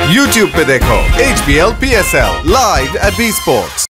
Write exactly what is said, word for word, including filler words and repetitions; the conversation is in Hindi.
यूट्यूब पे देखो H B L P S L live at B sports.